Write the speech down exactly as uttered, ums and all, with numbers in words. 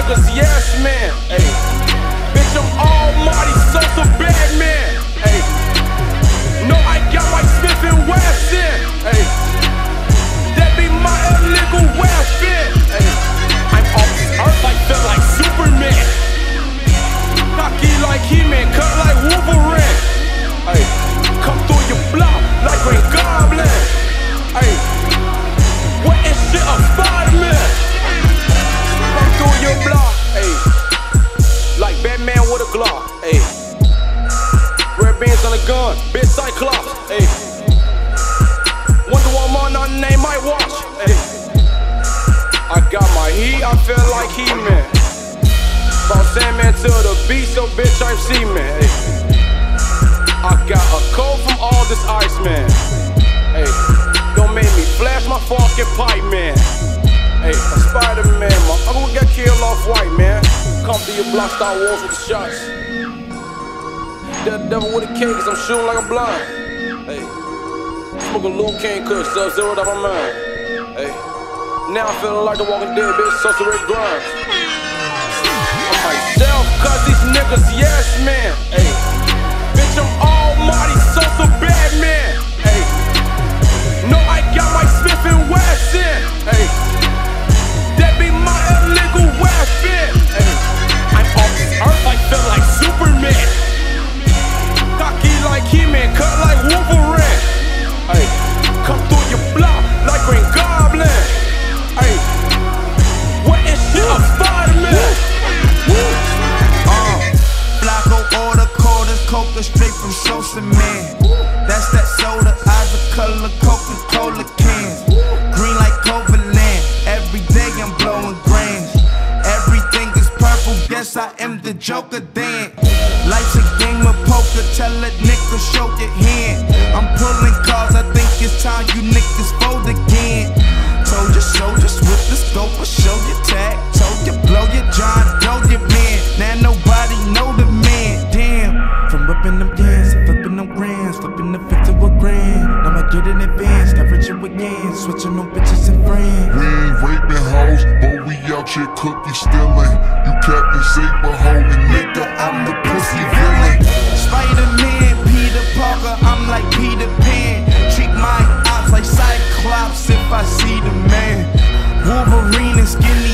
niggas, yes man. Ay. Bitch, I'm almighty, so so bad man. Ay. No, I got my Smith and Wesson. Ay. That be my illegal weapon. Ay. I'm off this earth like feel like Superman. Cocky like He-Man, cut like Wolverine. Ay. Come through your block like Green Goblin. Ay. What is shit a Spider-Man? Come through your block, ay. Like Batman with a Glock, ay. Red beans on a gun, bitch Cyclops, ay. Wonder Woman on the name I watch, ay. I got my heat, I feel like He-Man. From Sandman to the beat, so bitch I'm Seaman, ay. I got a cold from all this ice, man. Ay. Don't make me flash my fucking pipe, man. Hey, a Spider-Man, my uncle got killed off white, man. Come through your block, start wars with the shots. That devil with a cake, cause I'm shooting like I'm blind. Hey, smoking Lil King, cause Sub-Zero out my mind. Hey, now I'm feeling like the Walking Dead, bitch, such a Rick Grimes. I'm myself, cause these niggas, yes, man. Hey, bitch, I'm almighty, so so bad, man. Hey, no, I got my Smith and Wesson. Hey. That be my illegal weapon. Ay. I'm off this earth like feel like Superman. Cocky like He-Man, cut like Wolverine. Ay. Come through your block like Green Goblin. Ay. What is shit a Spider-Man? Uh, Flacco order quarters, coca straight from Sosa Man. That's that soda, eyes the color Coca-Cola cans. Green like Coverland. Every day I'm blowing grams. Everything is purple, guess I am the Joker then. Life's a game of poker, tell a nigga show your hand. I'm pulling cards, I think it's time you niggas fold again. Told you soldiers with the scope, I'll show your tag. Told you blow your John, know your man. Now nobody know the man, damn. From whipping them yams, flipping them grands, flipping the fifth to a grand. Now I get in advance, got richer again, switching on bitches and friends. We ain't raping hoes, but we out here cookie stealing. You Captain Saber holding nigga, I'm the pussy villain. Spider-Man, Peter Parker, I'm like Peter Pan. Treat my ops like Cyclops if I see the man. Wolverine and skinny